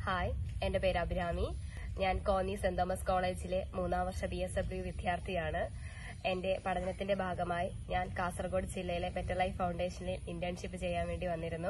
Hi, എന്റെ പേര് അഭിരാമി. ഞാൻ കോന്നി സെന്റ് തോമസ് കോളേജിലെ 3ാം വർഷ BSW വിദ്യാർത്ഥിയാണ്. എന്റെ പഠനത്തിന്റെ ഭാഗമായി ഞാൻ കാസർഗോഡ് ജില്ലയിലെ ബെറ്റർ ലൈഫ് ഫൗണ്ടേഷനിൽ ഇന്റേൺഷിപ്പ് ചെയ്യാൻ വേണ്ടി വന്നിരുന്നു.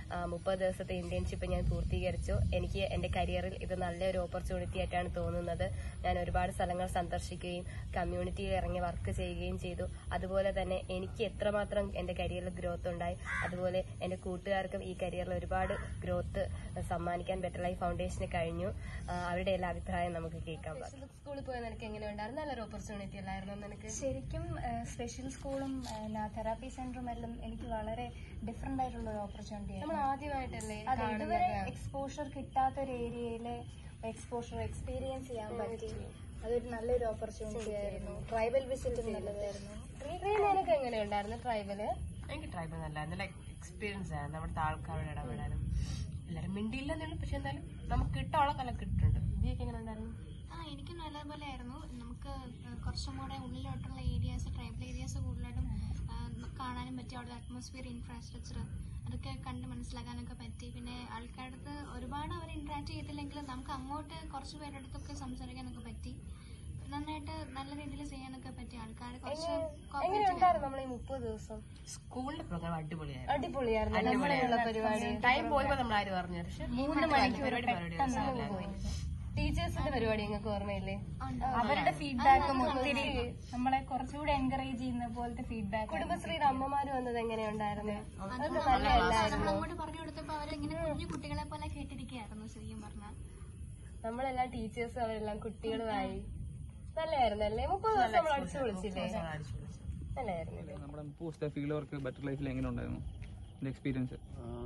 30 ദിവസത്തെ ഇന്റേൺഷിപ്പ് ഞാൻ പൂർത്തീകരിച്ചു. എനിക്ക് എന്റെ കരിയറിൽ ഇത് നല്ലൊരു ഓപ്പർച്യൂണിറ്റി ആയിട്ടാണ് തോന്നുന്നത്. ഞാൻ ഒരുപാട് സ്ഥലങ്ങൾ സന്ദർശിക്കുകയും കമ്മ്യൂണിറ്റിയിൽ ഇറങ്ങി വർക്ക് ചെയ്യുകയും ചെയ്തു. അതുപോലെ തന്നെ എനിക്ക് എത്രമാത്രം എന്റെ കരിയറിൽ ഗ്രോത്ത് ഉണ്ടായി, അതുപോലെ എന്റെ കൂട്ടുകാർക്കും ഈ കരിയറിൽ ഒരുപാട് ഗ്രോത്ത് സമ്മാനിക്കാൻ ബെറ്റർ ലൈഫ് ഫൗണ്ടേഷന് കഴിഞ്ഞു. അവരുടെ എല്ലാ അഭിപ്രായം നമുക്ക് കേൾക്കാൻ പറ്റും. സ്കൂളിൽ പോയാൽ നിനക്ക് എങ്ങനെയുണ്ടായിരുന്നു? നല്ലൊരു ഓപ്പർച്യൂണിറ്റി അല്ലായിരുന്നു നിനക്ക്? ശരിക്കും സ്പെഷ്യൽ സ്കൂളും തെറാപ്പി സെന്ററും എല്ലാം എനിക്ക് വളരെ ഡിഫറെന്റ് ആയിട്ടുള്ള ഒരു ഓപ്പർച്യൂണിറ്റി ആയിരുന്നു. ആദ്യമായിട്ടല്ലേ ഇതുവരെ എക്സ്പോഷർ കിട്ടാത്ത ഒരു ഏരിയയിലെ എക്സ്പോഷർ എക്സ്പീരിയൻസ് ചെയ്യാൻ പറ്റി. അതൊരു നല്ലൊരു ഓപ്പർച്യൂണിറ്റി ആയിരുന്നു. ട്രൈബൽ വിസിറ്റ് നല്ലതായിരുന്നു. നിനക്ക് എങ്ങനെയുണ്ടായിരുന്നു ട്രൈബല്? എനിക്ക് ട്രൈബൽ നല്ലായിരുന്നു. നല്ല എക്സ്പീരിയൻസ് ആയിരുന്നു. അവിടുത്തെ ആൾക്കാരോട് ഇടപെടാനും എല്ലാവരും മിണ്ടിയില്ലെന്നുള്ളൂ, പക്ഷെ എന്തായാലും നമുക്ക് കിട്ടാനുള്ള കല കിട്ടുന്നുണ്ട്. ഇതിയൊക്കെ എങ്ങനെ ഉണ്ടായിരുന്നു? എനിക്ക് നല്ലപോലെ ആയിരുന്നു. നമുക്ക് കുറച്ചും കൂടെ ഉള്ളിലോട്ടുള്ള ഏരിയാസ്, ട്രൈബൽ ഏരിയാസ് കൂടുതലായിട്ടും കാണാനും പറ്റി. അവിടുത്തെ അറ്റ്മോസ്ഫിയർ, ഇൻഫ്രാസ്ട്രക്ചർ അതൊക്കെ കണ്ട് മനസ്സിലാക്കാനൊക്കെ പറ്റി. പിന്നെ ആൾക്കാരുടെ അടുത്ത് ഒരുപാട് അവർ ഇന്ററാക്ട് ചെയ്തില്ലെങ്കിലും നമുക്ക് അങ്ങോട്ട് കുറച്ച് പേരുടെ അടുത്തൊക്കെ സംസാരിക്കാനൊക്കെ പറ്റി. നന്നായിട്ട് നല്ല രീതിയിൽ ചെയ്യാനൊക്കെ പറ്റി. ആൾക്കാർ എങ്ങനെയുണ്ടായിരുന്നു നമ്മൾ ഈ 30 ദിവസം? സ്കൂളിന്റെ പ്രോഗ്രാം അടിപൊളിയായിരുന്നു. അടിപൊളിയായിരുന്നു. ടൈം പോയപ്പോ നമ്മൾ ആരും പറഞ്ഞു, പക്ഷെ 3 മണിക്കൂർ പെട്ടെന്ന് പോയി. ടീച്ചേഴ്സിന്റെ പരിപാടി നിങ്ങൾക്ക് ഓർമ്മയില്ലേ? അവരുടെ ഫീഡ്ബാക്കും ഒത്തിരി നമ്മളെ കുറച്ചുകൂടെ എൻകറേജ് ചെയ്യുന്ന പോലത്തെ ഫീഡ്ബാക്ക്. കുടുംബശ്രീയുടെ അമ്മമാര് വന്നത് എങ്ങനെയുണ്ടായിരുന്നു? നമ്മളങ്ങോട്ട് പറഞ്ഞു കൊടുത്തപ്പോ അവരിങ്ങനെ കുഞ്ഞു കുട്ടികളെ പോലെ കേട്ടിരിക്കുകയായിരുന്നു ശരിക്കും പറഞ്ഞാൽ. നമ്മളെല്ലാം ടീച്ചേഴ്സും അവരെല്ലാം കുട്ടികളുമായി നല്ലായിരുന്നു അല്ലേ? 30 ദിവസം നമ്മൾ അടിച്ചു വിളിച്ചില്ലേ? നല്ലായിരുന്നില്ലേ? നമ്മുടെ 30 ദിവസത്തെ ഫീൽഡ് വർക്ക് ബെറ്റർ ലൈഫിൽ എങ്ങനെ ഉണ്ടായിരുന്നു എക്സ്പീരിയൻസ്?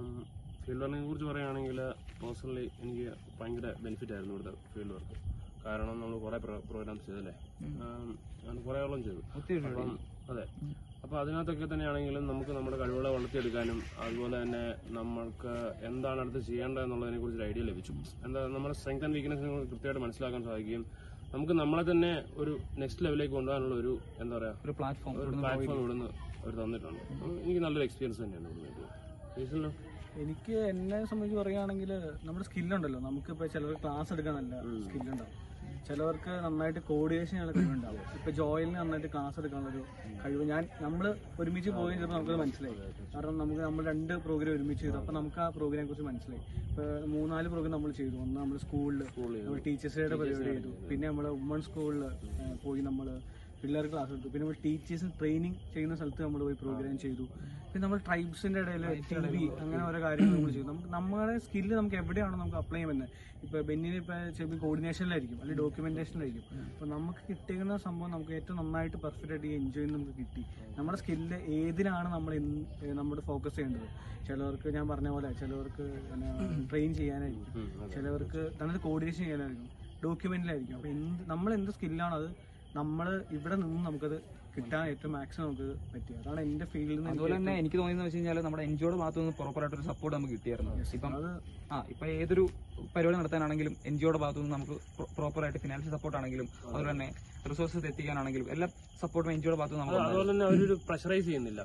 ഫീൽഡ് വർക്കിനെ കുറിച്ച് പറയുകയാണെങ്കിൽ പേഴ്സണലി എനിക്ക് ഭയങ്കര ബെനിഫിറ്റ് ആയിരുന്നു ഇവിടുത്തെ ഫീൽഡ് വർക്ക്. കാരണം നമ്മൾ കുറെ പ്രോഗ്രാംസ് ചെയ്തല്ലേ, കുറേയോളം ചെയ്തു. അപ്പം അതെ, അപ്പൊ അതിനകത്തൊക്കെ തന്നെയാണെങ്കിലും നമുക്ക് നമ്മുടെ കഴിവുകളെ വളർത്തിയെടുക്കാനും അതുപോലെ തന്നെ നമ്മൾക്ക് എന്താണ് അടുത്ത് ചെയ്യേണ്ടത് എന്നുള്ളതിനെ കുറിച്ച് ഒരു ഐഡിയ ലഭിച്ചു. എന്താ നമ്മുടെ സ്ട്രെങ്ത് ആൻഡ് വീക്ക്നെസ് കൃത്യമായിട്ട് മനസ്സിലാക്കാൻ സാധിക്കുകയും നമുക്ക് നമ്മളെ തന്നെ ഒരു നെക്സ്റ്റ് ലെവലിലേക്ക് കൊണ്ടുപോകാനുള്ള ഒരു എന്താ പറയാ ഒരു പ്ലാറ്റ്ഫോം ഇവിടുന്ന് അവർ തന്നിട്ടുണ്ട്. എനിക്ക് നല്ലൊരു എക്സ്പീരിയൻസ് തന്നെയാണ് ഇവിടുന്ന്. എനിക്ക് എന്നെ സംബന്ധിച്ച് പറയുകയാണെങ്കിൽ നമ്മുടെ സ്കില്ലുണ്ടല്ലോ, നമുക്കിപ്പോൾ ചിലർക്ക് ക്ലാസ് എടുക്കാൻ നല്ല സ്കില്ലുണ്ടാവും, ചിലവർക്ക് നന്നായിട്ട് കോർഡിനേഷൻ ചെയ്യാനുള്ള കഴിവുണ്ടാവും. ഇപ്പൊ ജോയിലിന് നന്നായിട്ട് ക്ലാസ് എടുക്കാനുള്ളൊരു കഴിവ് നമ്മൾ ഒരുമിച്ച് പോവുകയും ചെയ്തപ്പോൾ നമുക്കത് മനസ്സിലായി. കാരണം നമ്മൾ 2 പ്രോഗ്രാം ഒരുമിച്ച് ചെയ്തു. അപ്പൊ നമുക്ക് ആ പ്രോഗ്രാമിനെ കുറിച്ച് മനസ്സിലായി. ഇപ്പൊ 3-4 പ്രോഗ്രാം നമ്മൾ ചെയ്തു. ഒന്ന് നമ്മൾ സ്കൂളിൽ നമ്മൾ ടീച്ചേഴ്സ് ഡേയുടെ പരിപാടി ചെയ്തു. പിന്നെ നമ്മൾ വുമൺ സ്കൂളിൽ പോയി നമ്മൾ പിള്ളേർക്ക് ക്ലാസ് എടുത്തു. പിന്നെ നമ്മൾ ടീച്ചേഴ്സിന് ട്രെയിനിങ് ചെയ്യുന്ന സ്ഥലത്ത് നമ്മൾ പോയി പ്രോഗ്രാം ചെയ്തു. പിന്നെ നമ്മൾ ട്രൈബ്സിന്റെ ഇടയിൽ TV അങ്ങനെ ഓരോ കാര്യങ്ങൾ നമ്മൾ ചെയ്തു. നമ്മുടെ സ്കില്ല് നമുക്ക് എവിടെയാണോ നമുക്ക് അപ്ലൈ ചെയ്യാൻ പറ്റുന്നത്. ഇപ്പൊ ബെന്നിന് ഇപ്പൊ ചിലപ്പോൾ കോർഡിനേഷനിലായിരിക്കും അല്ലെങ്കിൽ ഡോക്യുമെന്റേഷനിലായിരിക്കും. അപ്പൊ നമുക്ക് കിട്ടുന്ന സംഭവം നമുക്ക് ഏറ്റവും നന്നായിട്ട് പെർഫെക്റ്റ് ആയിട്ട് എൻജോയ് നമുക്ക് കിട്ടി. നമ്മുടെ സ്കില്ല് ഏതിനാണ് നമ്മൾ ഫോക്കസ് ചെയ്യേണ്ടത്. ചിലവർക്ക് ഞാൻ പറഞ്ഞ പോലെ ചിലവർക്ക് ട്രെയിൻ ചെയ്യാനായിരിക്കും, ചിലവർക്ക് തന്നെ കോർഡിനേഷൻ ചെയ്യാനായിരിക്കും, ഡോക്യുമെന്റിലായിരിക്കും. അപ്പൊ നമ്മൾ എന്ത് സ്കില്ലാണോ അത് നമ്മൾ ഇവിടെ നിന്നും നമുക്കത് കിട്ടാൻ ഏറ്റവും മാക്സിമം നമുക്ക് പറ്റി. അതാണ് എന്റെ ഫീൽഡിൽ നിന്ന്. അതുപോലെ തന്നെ എനിക്ക് തോന്നിയെന്ന് വെച്ച് കഴിഞ്ഞാൽ നമ്മുടെ എൻജിഒയുടെ ഭാഗത്തു നിന്ന് പ്രോപ്പറായിട്ടൊരു സപ്പോർട്ട് നമുക്ക് കിട്ടിയായിരുന്നു. ഇപ്പൊ ഏതൊരു പരിപാടി നടത്താനാണെങ്കിലും എൻജിഒയുടെ ഭാഗത്തു നിന്ന് നമുക്ക് പ്രോപ്പറായിട്ട് ഫിനാൻഷ്യൽ സപ്പോർട്ട് ആണെങ്കിലും അതുപോലെ തന്നെ റിസോഴ്സസ് എത്തിക്കാനാണെങ്കിലും എല്ലാ സപ്പോർട്ടും എൻജിഒയുടെ ഭാഗത്ത് നമുക്ക്. അതുപോലെ തന്നെ അവരൊരു പ്രഷറൈസ് ചെയ്യുന്നില്ല,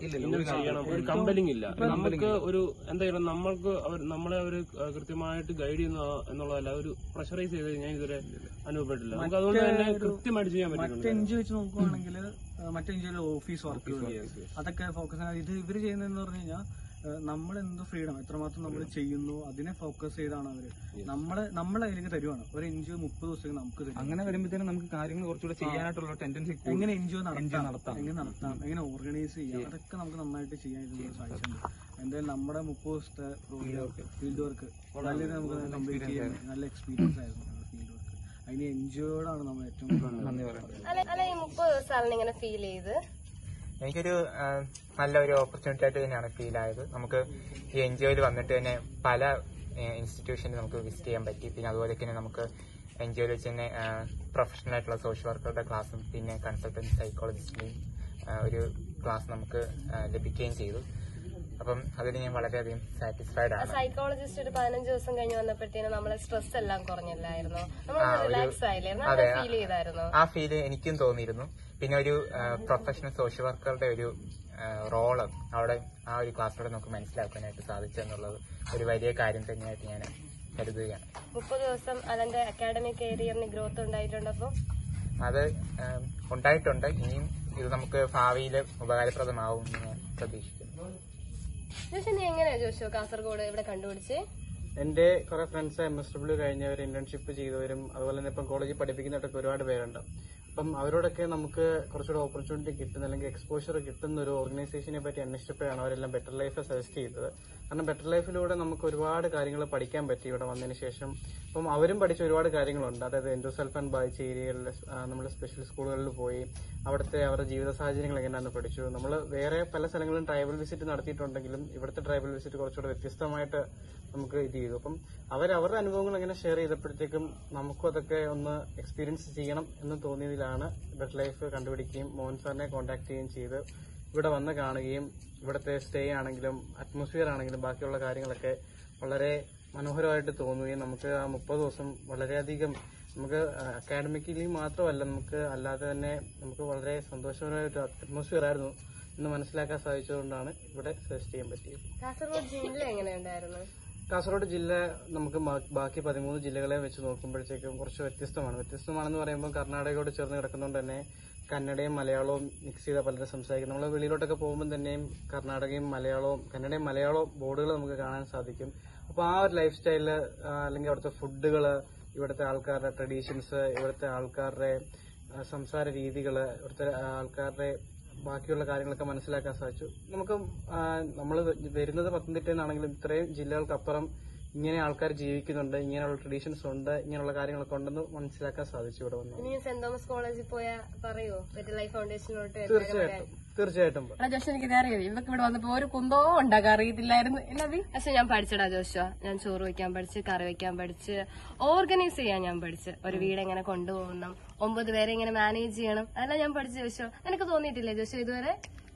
ഒരു കമ്പലിംഗ് ഇല്ല. നമുക്ക് ഒരു എന്തായാലും നമ്മളെ അവർ കൃത്യമായിട്ട് ഗൈഡ് ചെയ്യുന്ന എന്നുള്ളതല്ല, ഒരു പ്രഷറൈസ് ചെയ്ത് ഞാൻ ഇതുവരെ അനുഭവപ്പെട്ടില്ല. നമുക്ക് അതുകൊണ്ട് തന്നെ കൃത്യമായിട്ട് ചെയ്യാൻ പറ്റും. മറ്റേ എൻജിഒ വെച്ച് നോക്കുകയാണെങ്കിൽ മറ്റേ എൻജിഒയിലെ ഓഫീസ് വർക്കുകൾ അതൊക്കെ ഫോക്കസ് ഇത് ഇവർ ചെയ്യുന്നതെന്ന് പറഞ്ഞു കഴിഞ്ഞാൽ നമ്മളെന്തോ ഫ്രീഡം എത്രമാത്രം നമ്മൾ ചെയ്യുന്നു അതിനെ ഫോക്കസ് ചെയ്താണ് അവര് നമ്മളെ അതിലേക്ക് തരുവാണ്. ഒരു എൻജിഒ 30 ദിവസം നമുക്ക് തരും. അങ്ങനെ വരുമ്പോഴത്തേനും നമുക്ക് കാര്യങ്ങൾ കുറച്ചുകൂടെ ചെയ്യാനായിട്ടുള്ള ടെൻഡൻസി, എങ്ങനെ എൻജിഒ നടത്താം, എങ്ങനെ ഓർഗനൈസ് ചെയ്യാം, അതൊക്കെ നമുക്ക് നന്നായിട്ട് ചെയ്യാൻ സാധിച്ചിട്ടുണ്ട്. എന്തായാലും നമ്മുടെ 30 ദിവസത്തെ ഫീൽഡ് വർക്ക് വളരെ നമുക്ക് കംപ്ലീറ്റ് ചെയ്യാൻ നല്ല എക്സ്പീരിയൻസ് ആയിരുന്നു ഫീൽഡ് വർക്ക്. അതിന് എൻജിഒയോടാണ് നമ്മൾ ഏറ്റവും നന്ദി പറയുന്നത്. ഈ 30 ദിവസമാണ് ഇങ്ങനെ ഫീൽ ചെയ്ത് എനിക്കൊരു നല്ലൊരു ഓപ്പർച്യൂണിറ്റി ആയിട്ട് തന്നെയാണ് ഫീൽ ആയത്. നമുക്ക് ഈ എൻജിഒയിൽ വന്നിട്ട് തന്നെ പല ഇൻസ്റ്റിറ്റ്യൂഷനിൽ നമുക്ക് വിസിറ്റ് ചെയ്യാൻ പറ്റി. പിന്നെ അതുപോലെ തന്നെ നമുക്ക് എൻജിഒയിൽ വെച്ച് തന്നെ പ്രൊഫഷണൽ ആയിട്ടുള്ള സോഷ്യൽ വർക്കറുടെ ക്ലാസ്സും പിന്നെ കൺസൾട്ടന്റ് സൈക്കോളജിസ്റ്റിന്റെയും ഒരു ക്ലാസ് നമുക്ക് ലഭിക്കുകയും ചെയ്തു. അപ്പം അതിന് ഞാൻ വളരെയധികം സാറ്റിസ്ഫൈഡ് ആണ്. സൈക്കോളജിസ്റ്റ് ഒരു 15 ദിവസം കഴിഞ്ഞ് വന്നപ്പോഴത്തേനും നമ്മളെ സ്ട്രെസ് എല്ലാം കുറഞ്ഞല്ലായിരുന്നു, റിലാക്സ് ആയില്ലായിരുന്നു? ഫീൽ ചെയ്തായിരുന്നു? ആ ഫീല് എനിക്കും തോന്നിയിരുന്നു. പിന്നെ ഒരു പ്രൊഫഷണൽ സോഷ്യൽ വർക്കറുടെ ഒരു റോള് അവിടെ ആ ഒരു ക്ലാസ്സിലൂടെ നമുക്ക് മനസ്സിലാക്കാനായിട്ട് സാധിച്ചു എന്നുള്ളത് ഒരു വലിയ കാര്യം തന്നെയായിട്ട് ഞാൻ കരുതുകയാണ്. 30 ദിവസം അതിന്റെ അക്കാഡമിക് കരിയറിന് ഗ്രോത്ത് ഉണ്ടായിട്ടുണ്ടപ്പോ അത് ഉണ്ടായിട്ടുണ്ട്. ഇനിയും ഇത് നമുക്ക് ഭാവിയിൽ ഉപകാരപ്രദമാവും എന്ന് ഞാൻ പ്രതീക്ഷിക്കുന്നു. ജോഷി, നീ എങ്ങനെയാ ജോഷു കാസർഗോഡ് ഇവിടെ കണ്ടുപിടിച്ചേ? എന്റെ കുറെ ഫ്രണ്ട്സ് MSW കഴിഞ്ഞവർ, ഇന്റേൺഷിപ്പ് ചെയ്തവരും അതുപോലെ തന്നെ ഇപ്പം കോളേജിൽ പഠിപ്പിക്കുന്നവരൊക്കെ ഒരുപാട് പേരുണ്ട്. അപ്പം അവരോടൊക്കെ നമുക്ക് കുറച്ചുകൂടെ ഓപ്പർച്യൂണിറ്റി കിട്ടുന്ന അല്ലെങ്കിൽ എക്സ്പോഷർ കിട്ടുന്ന ഒരു ഓർഗനൈസേഷനെ പറ്റി അന്വേഷിച്ചപ്പോഴാണ് അവരെല്ലാം ബെറ്റർ ലൈഫ് സജസ്റ്റ് ചെയ്തത്. കാരണം ബെറ്റർ ലൈഫിലൂടെ നമുക്ക് ഒരുപാട് കാര്യങ്ങൾ പഠിക്കാൻ പറ്റി ഇവിടെ വന്നതിന് ശേഷം. അപ്പം അവരും പഠിച്ച ഒരുപാട് കാര്യങ്ങളുണ്ട്. അതായത് എൻഡോസൾഫാൻ ബാധിച്ച ഏരിയകളിൽ നമ്മൾ സ്പെഷ്യൽ സ്കൂളുകളിൽ പോയി അവിടുത്തെ അവരുടെ ജീവിത സാഹചര്യങ്ങൾ എങ്ങനെയാണെന്ന് പഠിച്ചു. നമ്മൾ വേറെ പല സ്ഥലങ്ങളിലും ട്രൈബൽ വിസിറ്റ് നടത്തിയിട്ടുണ്ടെങ്കിലും ഇവിടുത്തെ ട്രൈബൽ വിസിറ്റ് കുറച്ചുകൂടെ വ്യത്യസ്തമായിട്ട് നമുക്ക് ഇത് ചെയ്തു. അപ്പം അവരുടെ അനുഭവങ്ങൾ എങ്ങനെ ഷെയർ ചെയ്തപ്പോഴത്തേക്കും നമുക്കും അതൊക്കെ ഒന്ന് എക്സ്പീരിയൻസ് ചെയ്യണം എന്ന് തോന്നിയതിലാണ് ബെറ്റർ ലൈഫ് കണ്ടുപിടിക്കുകയും മോഹൻ സാറിനെ കോൺടാക്ട് ചെയ്യുകയും ചെയ്ത് ഇവിടെ വന്ന് കാണുകയും ഇവിടുത്തെ സ്റ്റേ ആണെങ്കിലും അറ്റ്മോസ്ഫിയർ ആണെങ്കിലും ബാക്കിയുള്ള കാര്യങ്ങളൊക്കെ വളരെ മനോഹരമായിട്ട് തോന്നുകയും നമുക്ക് ആ 30 ദിവസം വളരെയധികം നമുക്ക് അക്കാഡമിക്കലി മാത്രമല്ല നമുക്ക് അല്ലാതെ തന്നെ നമുക്ക് വളരെ സന്തോഷകരമായ ഒരു അറ്റ്മോസ്ഫിയർ ആയിരുന്നു എന്ന് മനസ്സിലാക്കാൻ സാധിച്ചതുകൊണ്ടാണ് ഇവിടെ സജസ്റ്റ് ചെയ്യാൻ പറ്റിയത്. കാസർഗോഡ് ജില്ല എങ്ങനെയുണ്ടായിരുന്നു? കാസർഗോഡ് ജില്ല നമുക്ക് ബാക്കി 13 ജില്ലകളെ വെച്ച് നോക്കുമ്പോഴത്തേക്കും കുറച്ച് വ്യത്യസ്തമാണെന്ന് പറയുമ്പോൾ കർണാടകയോട് ചേർന്ന് കിടക്കുന്നതുകൊണ്ട് തന്നെ കന്നഡയും മലയാളവും മിക്സ് ചെയ്ത പലരും സംസാരിക്കും. നമ്മൾ വെളിയിലോട്ടൊക്കെ പോകുമ്പോൾ തന്നെയും കർണാടകയും മലയാളവും ബോർഡുകൾ നമുക്ക് കാണാൻ സാധിക്കും. അപ്പോൾ ആ ഒരു ലൈഫ് സ്റ്റൈല് അല്ലെങ്കിൽ അവിടുത്തെ ഫുഡുകള്, ഇവിടുത്തെ ആൾക്കാരുടെ ട്രഡീഷൻസ്, ഇവിടുത്തെ ആൾക്കാരുടെ സംസാര രീതികള്, ഇവിടുത്തെ ആൾക്കാരുടെ ബാക്കിയുള്ള കാര്യങ്ങളൊക്കെ മനസ്സിലാക്കാൻ സാധിച്ചു. നമുക്ക് നമ്മൾ വരുന്നത് പത്തനംതിട്ടയിൽ നിന്നാണെങ്കിലും ഇത്രയും ജില്ലകൾക്കപ്പുറം ഇങ്ങനെ ആൾക്കാർ ജീവിക്കുന്നുണ്ട്, ഇങ്ങനെയുള്ള ട്രഡീഷൻസ് ഉണ്ട്, ഇങ്ങനെയുള്ള കാര്യങ്ങളൊക്കെ ഉണ്ടെന്ന് മനസ്സിലാക്കാൻ സാധിച്ചു ഇവിടെ വന്നു. ഇനി സെന്റ് തോമസ് കോളേജിൽ പോയാൽ പറയോ ബെറ്റർ ലൈഫ് ഫൗണ്ടേഷനിലോട്ട്? തീർച്ചയായിട്ടും ജോഷി, എനിക്ക് അറിയാം ഇതൊക്കെ ഇവിടെ വന്നപ്പോ ഒരു കുന്തോ ഉണ്ടാക്കാൻ അറിയത്തില്ലായിരുന്നു. പക്ഷെ ഞാൻ പഠിച്ചടാ ജോഷുവാ. ഞാൻ ചോറ് വെക്കാൻ പഠിച്ച്, കറി വെക്കാൻ പഠിച്ച്, ഓർഗനൈസ് ചെയ്യാൻ ഞാൻ പഠിച്ച്, ഒരു വീട് എങ്ങനെ കൊണ്ടുപോകണം, 9 പേരെ ഇങ്ങനെ മാനേജ് ചെയ്യണം, അതെല്ലാം ഞാൻ പഠിച്ചു ജോഷു. നിനക്ക് തോന്നിയിട്ടില്ലേ ജോഷു ഇതുവരെ?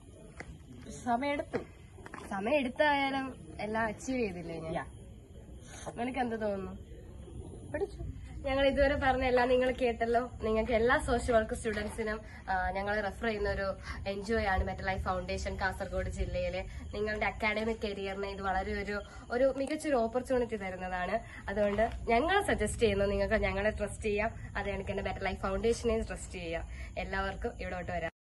സമയം എടുത്തായാലും എല്ലാം അച്ചീവ് ചെയ്തില്ലേ ഞാൻ? നിനക്ക് എന്ത് തോന്നുന്നു? പഠിച്ചു. ഞങ്ങൾ ഇതുവരെ പറഞ്ഞ എല്ലാം നിങ്ങൾ കേട്ടല്ലോ. നിങ്ങൾക്ക് എല്ലാ സോഷ്യൽ വർക്ക് സ്റ്റുഡൻസിനും ഞങ്ങൾ റെഫർ ചെയ്യുന്ന ഒരു എൻജോയ് ആണ് ബെറ്റർ ലൈഫ് ഫൗണ്ടേഷൻ കാസർഗോഡ് ജില്ലയിലെ. നിങ്ങളുടെ അക്കാഡമിക് കരിയറിന് ഇത് വളരെ ഒരു മികച്ചൊരു ഓപ്പർച്യൂണിറ്റി തരുന്നതാണ്. അതുകൊണ്ട് ഞങ്ങൾ സജസ്റ്റ് ചെയ്യുന്നു നിങ്ങൾക്ക് ഞങ്ങളെ ട്രസ്റ്റ് ചെയ്യാം. അത് കണക്ക് തന്നെ ബെറ്റർ ലൈഫ് ഫൗണ്ടേഷനെ ട്രസ്റ്റ് ചെയ്യാം. എല്ലാവർക്കും ഇവിടോട്ട് വരാം.